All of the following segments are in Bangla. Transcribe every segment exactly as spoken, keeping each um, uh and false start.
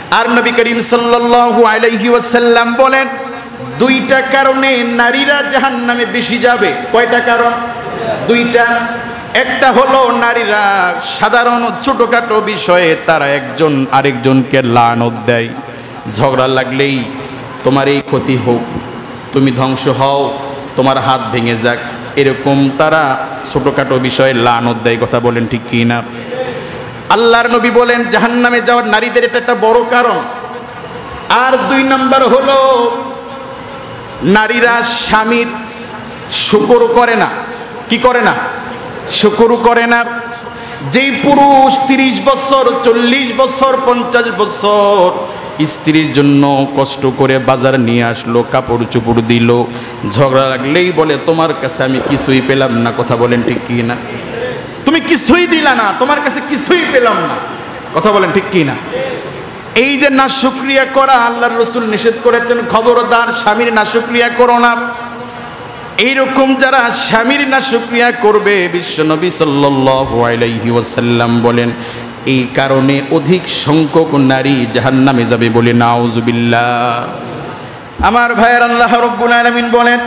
আর নবী করিম সাল্লাল্লাহু আলাইহি ওয়াসাল্লাম বলেন দুইটা কারণে নারীরা জাহান্নামে বেশি যাবে। কয়টা কারণ? দুইটা। একটা হলো নারীরা সাধারণ ছোটখাটো বিষয়ে তারা একজন আরেকজনকে লানত দেয়। ঝগড়া লাগলেই তোমার এই ক্ষতি হোক, তুমি ধ্বংস হও, তোমার হাত ভেঙে যাক, এরকম তারা ছোটখাটো বিষয়ে লানত দেয়। কথা বলেন ঠিক কি না? আল্লাহর নবী বলেন জাহান্নামে যাওয়ার নারীদের এটা একটা বড় কারণ। আর দুই নাম্বার হলো নারীরা স্বামীর শুকর করে না। কি করে না? শুকর করে না। যেই পুরুষ তিরিশ বছর, চল্লিশ বছর, পঞ্চাশ বছর স্ত্রীর জন্য কষ্ট করে বাজার নিয়ে আসলো, কাপড় চোপড় দিল, ঝগড়া লাগলেই বলে তোমার কাছে আমি কিছুই পেলাম না। কথা বলেন ঠিক কি না? তুমি কিছুই দিলা না, তোমার কাছে কিছুই পেলাম না। কথা বলেন ঠিক কি না? এই যে নাশুকরিয়া করা আল্লাহর রাসূল নিষেধ করেছেন, খবরদার স্বামীর নাশুকরিয়া করো না। এইরকম যারা স্বামীর নাশুকরিয়া করবে বিশ্বনবী সাল্লাল্লাহু আলাইহি ওয়াসাল্লাম বলেন এই কারণে অধিক সংখ্যক নারী জাহান্নামে যাবে বলে নাউজুবিল্লাহ। আমার ভাইয়ের আল্লাহ রাব্বুল আলামিন বলেন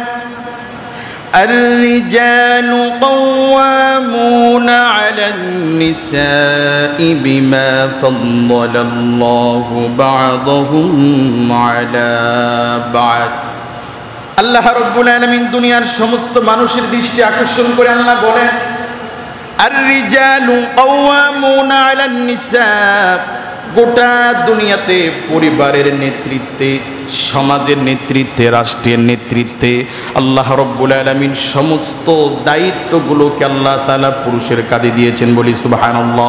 الرجال قوامون على النساء بما فضل الله بعضهم على بعض। আল্লাহ রাব্বুল আলামিন দুনিয়ার সমস্ত মানুষের দৃষ্টি আকর্ষণ করে আল্লাহ বলেন আর-রিজালু কাওয়ামুনা আলান নিসা। গোটা দুনিয়াতে পরিবারের নেতৃত্বে, সমাজের নেতৃত্বে, রাষ্ট্রের নেতৃত্বে আল্লাহ রাব্বুল আলামিন সমস্ত দায়িত্বগুলোকে আল্লাহ তাআলা পুরুষের কাঁধে দিয়েছেন। বলি সুবহানাল্লাহ।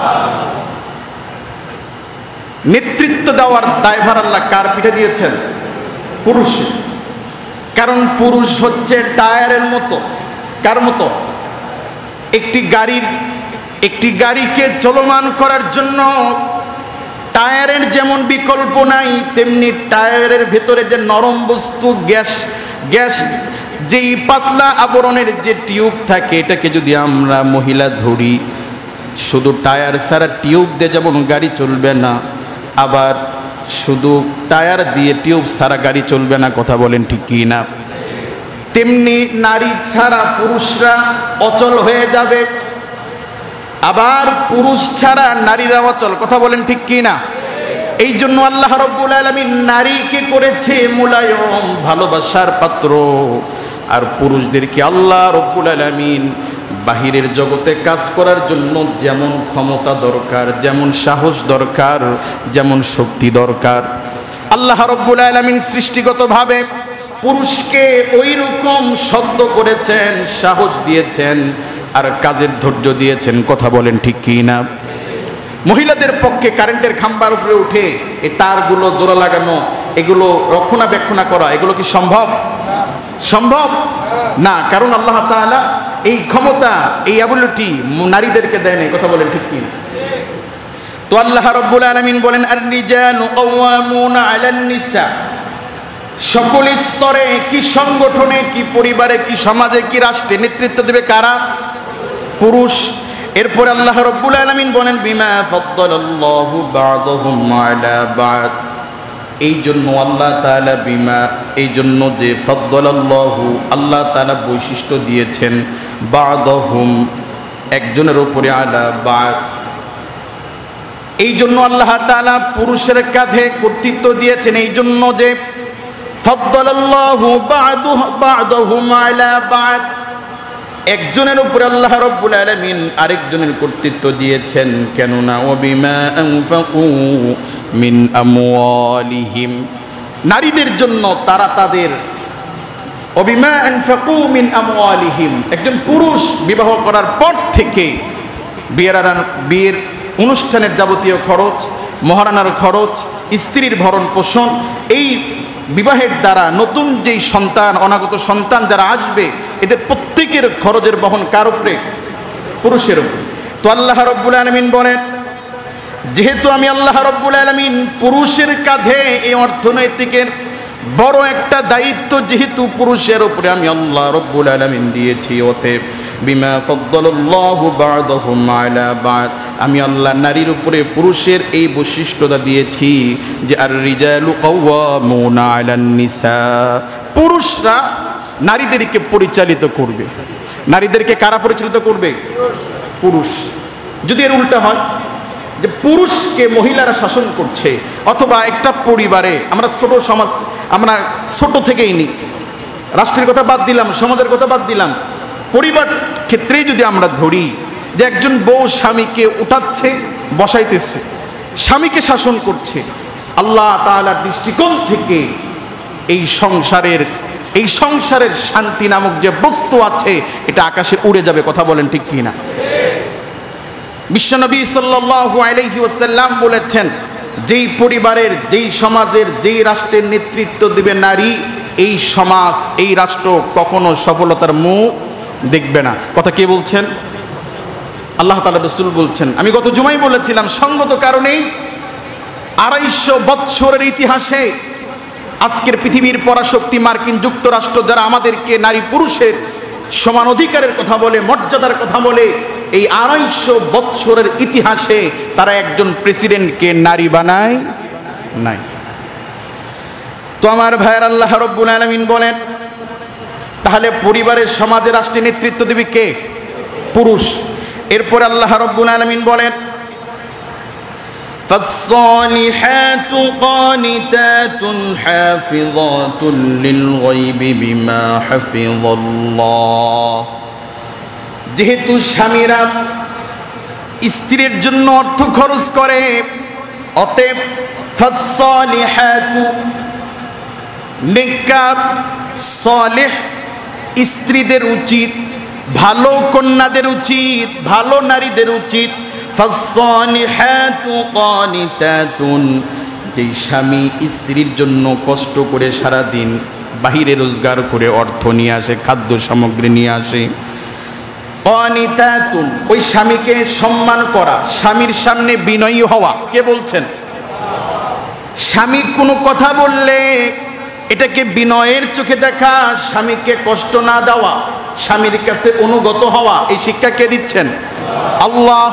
নেতৃত্ব দেওয়ার দায়ভার আল্লাহ কার পিঠে দিয়েছেন? পুরুষের। কারণ পুরুষ হচ্ছে টায়ারের মতো। কার মতো? একটি গাড়ির একটি গাড়িকে চলমান করার জন্য টায়ারের যেমন বিকল্প নাই, তেমনি টায়ারের ভেতরে যে নরম বস্তু গ্যাস গ্যাস যেই পাতলা আবরণের যে টিউব থাকে, এটাকে যদি আমরা মহিলা ধরি, শুধু টায়ার ছাড়া টিউব দিয়ে যেমন গাড়ি চলবে না, আবার শুধু টায়ার দিয়ে টিউব ছাড়া গাড়ি চলবে না। কথা বলেন ঠিক কি না? তেমনি নারী ছাড়া পুরুষরা অচল হয়ে যাবে, আবার পুরুষ ছাড়া নারীরা অচল। কথা বলেন ঠিক কি না? এই জন্য আল্লাহ রাব্বুল আলামিন নারীকে করেছে মুলায়ম, ভালোবাসার পাত্র, আর পুরুষদেরকে আল্লাহ রাব্বুল আলামিন বাহিরের জগতে কাজ করার জন্য যেমন ক্ষমতা দরকার, যেমন সাহস দরকার, যেমন শক্তি দরকার, আল্লাহ রাব্বুল আলামিন সৃষ্টিগতভাবে পুরুষকে ওই রকম শব্দ করেছেন, সাহস দিয়েছেন, আর কাজের ধৈর্য দিয়েছেন। কথা বলেন ঠিক কি না? মহিলাদের পক্ষে কারেন্টের খাম্বার উপরে উঠে এই তারগুলো জোড়া লাগানো, এগুলো রক্ষণাবেক্ষণা করা, এগুলো কি সম্ভব? সম্ভব না। কারণ আল্লাহ তাআলা এই ক্ষমতা, এই অ্যাবিলিটি নারীদেরকে দেয়নি। কথা বলেন ঠিক কি না? তো আল্লাহ রাব্বুল আলামিন বলেন আর-রিজালু কাওয়ামুনা আলান নিসা। সকল স্তরে, কি সংগঠনে, কি পরিবারে, কি সমাজে, কি রাষ্ট্রে নেতৃত্ব দেবে কারা? পুরুষ। এরপর আল্লাহ রাব্বুল আলামিন বলেন বিমা ফাদ্দালাল্লাহু বা'দাহুম আলা বা'দ। এই জন্য আল্লাহ তাআলা বিমা, এই জন্য যে ফাদ্দালাল্লাহু আল্লাহ তাআলা বৈশিষ্ট্য দিয়েছেন বা'দাহুম একজনের উপরে আলা বা'দ, এই জন্য আল্লাহ তাআলা পুরুষের কাঁধে কর্তৃত্ব দিয়েছেন। এই জন্য যে ফাদ্দালাল্লাহু বা'দাহুম আলা বা'দ, একজনের উপরে আল্লাহ রাব্বুল আলামিন আরেকজনের কর্তৃত্ব দিয়েছেন। কেননা ওয়াবিমা আনফাকু মিন আমওয়ালিহিম, নারীদের জন্য তারা তাদের ওয়াবিমা আনফাকু মিন আমওয়ালিহিম, একজন পুরুষ বিবাহ করার পর থেকে বিয়ের বিয়ের অনুষ্ঠানের যাবতীয় খরচ, মহারানার খরচ, স্ত্রীর ভরণ পোষণ, এই বিবাহের দ্বারা নতুন যেই সন্তান, অনাগত সন্তান যারা আসবে, এদের প্রত্যেকের খরচের বহন কার উপরে? পুরুষের উপরে। তো আল্লাহ রাব্বুল আলামিন বলেন যেহেতু আমি আল্লাহ রাব্বুল আলামিন পুরুষের কাঁধে এই অর্থনৈতিকের বড় একটা দায়িত্ব যেহেতু পুরুষের উপরে আমি আল্লাহ রাব্বুল আলামিন দিয়েছি, অতএব বিমা ফাদ্দালাল্লাহু বা'দাহুম আলা বা'দ। আমি আল্লাহ নারীর উপরে পুরুষের এই বৈশিষ্ট্যটা দিয়েছি যে আর রিজালু কাওয়ামুনা আলান নিসা, পুরুষরা নারীদেরকে পরিচালিত করবে। নারীদেরকে কারা পরিচালিত করবে? পুরুষ। যদি এর উল্টা হয় যে পুরুষকে মহিলারা শাসন করছে, অথবা একটা পরিবারে, আমরা ছোট সমাজ, আমরা ছোট থেকেই নিই, রাষ্ট্রের কথা বাদ দিলাম, সমাজের কথা বাদ দিলাম, পরিবার ক্ষেত্রেই যদি আমরা ধরি যে একজন বউ স্বামীকে উঠাচ্ছে, বসাইতেছে, স্বামীকে শাসন করছে, আল্লাহ তাআলার দৃষ্টিকোণ থেকে এই সংসারের এই সংসারের শান্তি নামক যে বস্তু আছে এটা আকাশে উড়ে যাবে। কথা বলেন ঠিক কি না? বিশ্বনবী সাল্লাল্লাহু আলাইহি ওয়াসাল্লাম বলেছেন, যেই পরিবারের, যেই সমাজের, যেই রাষ্ট্রের নেতৃত্ব দিবে নারী, এই সমাজ, এই রাষ্ট্র কখনো সফলতার মুখ দেখবে না। কথা কে বলছেন? আল্লাহ তাআলা, রাসূল বলছেন। আমি গত জুমায় বলেছিলাম, সঙ্গত কারণেই আড়াইশো বৎসরের ইতিহাসে আজকের পৃথিবীর পরাশক্তি মার্কিন যুক্তরাষ্ট্র, যারা আমাদেরকে নারী পুরুষের সমান অধিকারের কথা বলে, মর্যাদার কথা বলে, এই আড়াইশো বৎসরের ইতিহাসে তারা একজন প্রেসিডেন্টকে নারী বানায় নাই। তো আমার ভাইয়ের, আল্লাহ রাব্বুল আলামিন বলেন, তাহলে পরিবারের, সমাজে, রাষ্ট্রে নেতৃত্ব দিবে কে? পুরুষ। এরপর আল্লাহ রাব্বুল আলামিন বলেন, فالصالحات قانتات حافظات للغيب بما حفظ الله। যেহেতু স্বামীরা স্ত্রীর জন্য অর্থ খরচ করে, অতএব ফাসসালিহাতু, নেককার সালেহ স্ত্রীদের উচিত, ভালো কন্যাদের উচিত, ভালো নারীদের উচিত, ফাসসালিহাতু কানিতাতুন, যে স্বামী স্ত্রীর জন্য কষ্ট করে সারাদিন বাহিরে রোজগার করে অর্থ নিয়ে আসে, খাদ্য সামগ্রী নিয়ে আসে, কানিতাতুন, ওই স্বামীকে সম্মান করা, স্বামীর সামনে বিনয়ী হওয়া। কে বলছেন? স্বামী কোনো কথা বললে এটাকে বিনয়ের চোখে দেখা, স্বামীকে কষ্ট না দেওয়া, স্বামীর কাছে অনুগত হওয়া, এই শিক্ষা কে দিচ্ছেন? আল্লাহ।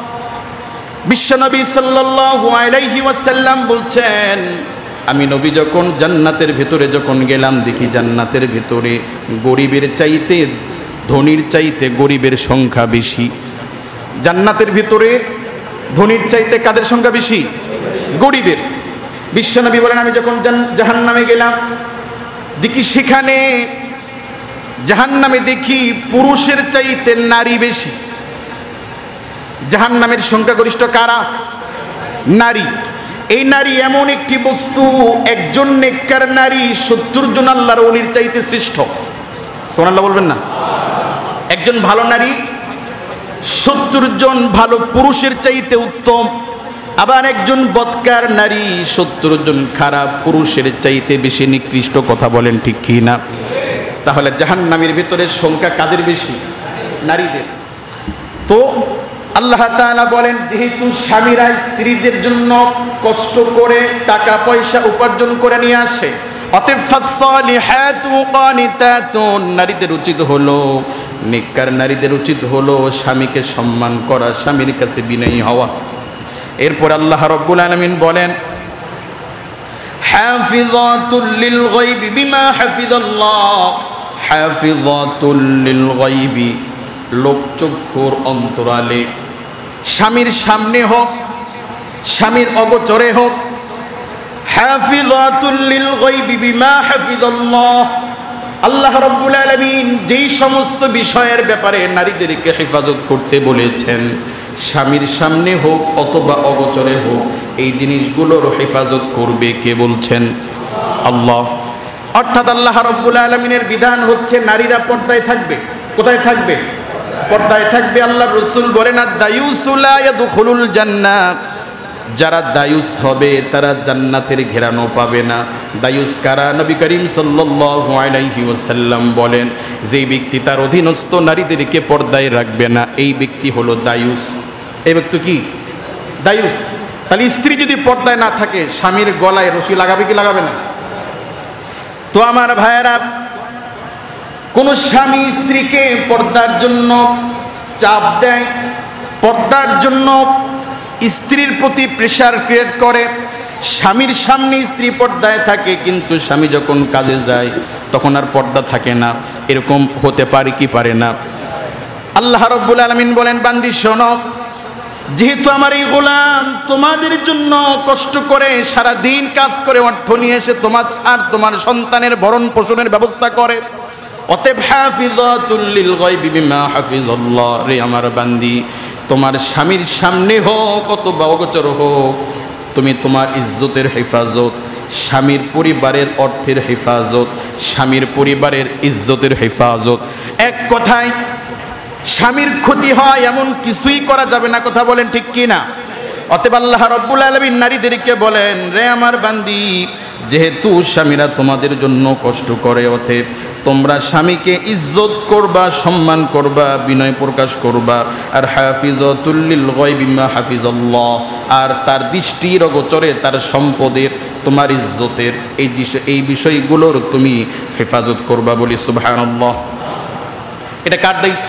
বিশ্বনবী সাল্লাল্লাহু আলাইহি ওয়াসাল্লাম বলছেন, আমি নবী যখন জান্নাতের ভেতরে যখন গেলাম, দেখি জান্নাতের ভেতরে গরিবের চাইতে, ধনীর চাইতে গরিবের সংখ্যা বেশি। জান্নাতের ভিতরে ধনীর চাইতে কাদের সংখ্যা বেশি? গরিবের। বিশ্বনবী বলেন, আমি যখন জাহান্নামে গেলাম, দেখি সেখানে জাহান্নামে দেখি পুরুষের চাইতে নারী বেশি। জাহান্নামের সংখ্যাগরিষ্ঠ কারা? নারী। এই নারী এমন একটি বস্তু, একজন নেককার নারী সত্তর জন আল্লাহর ওলির চাইতে শ্রেষ্ঠ। সুবহানাল্লাহ বলবেন না? একজন ভালো নারী সত্তর জন ভালো পুরুষের চাইতে উত্তম। আবার একজন বদকার নারী সত্তর জন খারাপ পুরুষের চাইতে বেশি নিকৃষ্ট। কথা বলেন ঠিক কি না? তাহলে জাহান্নামের ভিতরে সংখ্যা কাদের বেশি? নারীদের। তো আল্লাহ তাআলা বলেন, যেহেতু স্বামীরা স্ত্রীদের জন্য কষ্ট করে টাকা পয়সা উপার্জন করে নিয়ে আসে, অতএব ফাসসালিহাতু কানিতাতুন, নারীদের উচিত হলো, নেককার নারীদের উচিত হলো স্বামীকে সম্মান করা, স্বামীর কাছে বিনয়ী হওয়া। এরপর আল্লাহ রাব্বুল আলামিন বলেন, হাফিযাতুল লিল গায়বি বিমা হাফিজাল্লাহ, হাফিযাতুল লিল গায়বি, লোকচক্ষুর অন্তরালে, স্বামীর সামনে হোক, স্বামীর অগোচরে হোক, হাফিযাতুল লিল গায়বি বিমা হাফিজাল্লাহ, আল্লাহ রাব্বুল আলামিন যেই সমস্ত বিষয়ের ব্যাপারে নারীদেরকে হেফাজত করতে বলেছেন, স্বামীর সামনে হোক অথবা অগোচরে হোক, এই জিনিসগুলোর হেফাজত করবে কে বলছেন? আল্লাহ। অর্থাৎ আল্লাহ রাব্বুল আলামিনের বিধান হচ্ছে নারীরা পর্দায় থাকবে। কোথায় থাকবে? পর্দায় থাকবে। আল্লাহর রাসূল বলেন, আদ-দায়ুসু লা ইয়াদখুলুল জান্নাহ, যারা দায়ুস হবে তারা জান্নাতের ঘেরানো পাবে না। দায়ুস কারা? নবী করিম সাল্লাল্লাহু আলাইহি ওয়াসাল্লাম বলেন, যেই ব্যক্তি তার অধীনস্থ নারীদেরকে পর্দায় রাখবে না, এই ব্যক্তি হলো দায়ুস। এই ব্যক্তি কি? দায়ুস। তাহলে স্ত্রী যদি পর্দায় না থাকে, স্বামীর গলায় রশি লাগাবে কি লাগাবে না? তো আমার ভাইয়েরা, কোন স্বামী স্ত্রীকে পর্দার জন্য চাপ দেয়, পর্দার জন্য স্ত্রীর প্রতি প্রেসার ক্রিয়েট করে, স্বামীর সামনে স্ত্রী পর্দায় থাকে কিন্তু স্বামী যখন কাজে যায় তখন আর পর্দা থাকে না, এরকম হতে পারে কি পারে না? আল্লাহ রাব্বুল আলামিন বলেন, বান্দি শোনো, যেহেতু আমার এই গোলাম তোমাদের জন্য কষ্ট করে সারা দিন কাজ করে অর্থ নিয়ে এসে তোমার আর তোমার সন্তানের ভরণ পোষণের ব্যবস্থা করে, অতএব হাফিজাতুল লিল গায়বি বিমা হাফিজাল্লাহ, রে আমার বান্দি, তোমার স্বামীর সামনে হোক অথবা অগোচর হোক, তুমি তোমার ইজ্জতের হেফাজত, স্বামীর পরিবারের অর্থের হেফাজত, স্বামীর পরিবারের ইজ্জতের হেফাজত, এক কথায় স্বামীর ক্ষতি হয় এমন কিছুই করা যাবে না। কথা বলেন ঠিক কি না? অতএব আল্লাহ রাব্বুল আলামিন নারীদেরকে বলেন, রে আমার বান্দি, যেহেতু স্বামীরা তোমাদের জন্য কষ্ট করে, অতএব তোমরা স্বামীকে ইজ্জত করবা, সম্মান করবা, বিনয় প্রকাশ করবা। আর হাফিজাতুল লিল গায়বি বিমা হাফিজাল্লাহ, আর তার দৃষ্টির অগোচরে তার সম্পদের, তোমার ইজ্জতের এই এই বিষয়গুলোর তুমি হেফাজত করবা। বলি সুবহানাল্লাহ। এটা কার দায়িত্ব?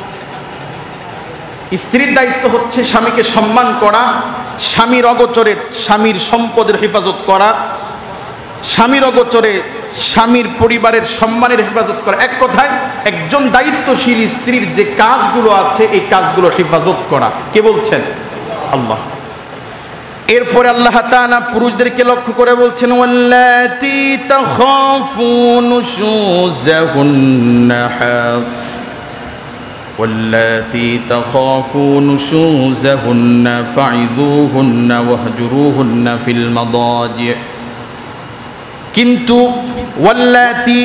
স্ত্রীর দায়িত্ব হচ্ছে স্বামীকে সম্মান করা, স্বামীর অগোচরে স্বামীর সম্পদের হেফাজত করা, স্বামীর অগোচরে স্বামীর পরিবারের সম্মানের হেফাজত করা। এক কথায় একজন দায়িত্বশীল স্ত্রীর যে কাজগুলো আছে এই কাজগুলো হেফাজত করা। কে বলছেন? আল্লাহ। এরপরে আল্লাহ তাআলা পুরুষদেরকে লক্ষ্য করে বলছেন, ওয়াল্লাতী তাখাফুন নুশুযাহুন্না واللاتي تخافون نشوزهن فعظوهن واهجروهن في المضاجع। কিন্তু ওয়াল্লাতী,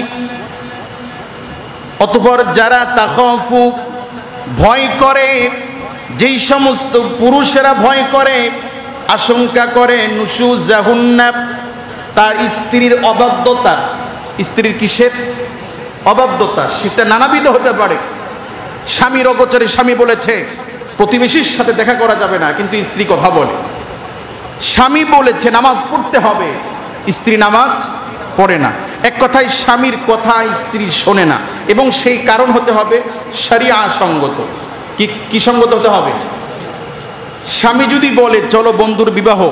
অতঃপর যারা তাখাফু, ভয় করে, যেই সমস্ত পুরুষেরা ভয় করে, আশঙ্কা করে, নুশুজাহুন্না, তার স্ত্রীর অবাধ্যতা, স্ত্রীর কিসের অবাধ্যতা? সেটা নানাবিধ হতে পারে। স্বামীর অগোচরে স্বামী বলেছে প্রতিবেশীর সাথে দেখা করা যাবে না, কিন্তু স্ত্রী কথা বলে। স্বামী বলেছে নামাজ পড়তে হবে, স্ত্রী নামাজ পড়ে না। এক কথায় স্বামীর কথা স্ত্রী শোনে না, এবং সেই কারণ হতে হবে শরিয়া সঙ্গত। কি কি সঙ্গত হতে হবে? স্বামী যদি বলে চলো বন্ধুর বিবাহ,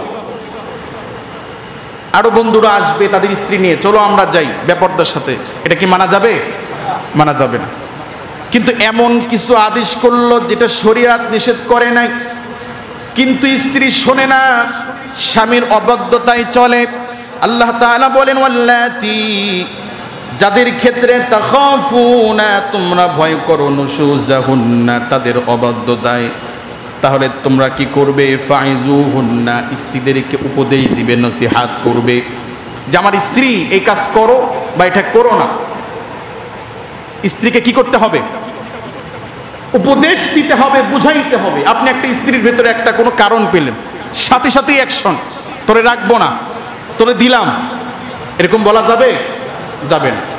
আরো বন্ধুরা আসবে তাদের স্ত্রী নিয়ে, চলো আমরা যাই বেপরদার সাথে, এটা কি মানা যাবে? মানা যাবে না। কিন্তু এমন কিছু আদেশ করলো যেটা শরিয়াত নিষেধ করে নাই, কিন্তু স্ত্রী শোনে না, স্বামীর অবাধ্যতায় চলে। আল্লাহ তাআলা বলেন, ওয়াল্লাতী, যাদের ক্ষেত্রে তাখাফুনা, তোমরা ভয় করো, নুশুজাহুন্না, তাদের অবাধ্যতায়, তাহলে তোমরা কি করবে? ফাইজুহুন্না, স্ত্রীদেরকে উপদেশ দিবে, নসিহাত করবে যে আমার স্ত্রী এই কাজ করো বা এটা করো না। স্ত্রীকে কি করতে হবে? উপদেশ দিতে হবে, বুঝাইতে হবে। আপনি একটা স্ত্রীর ভেতরে একটা কোনো কারণ পেলেন, সাথে সাথেই অ্যাকশন, তোরে রাখবো না, তোরে দিলাম, এরকম বলা যাবে? যাবে না।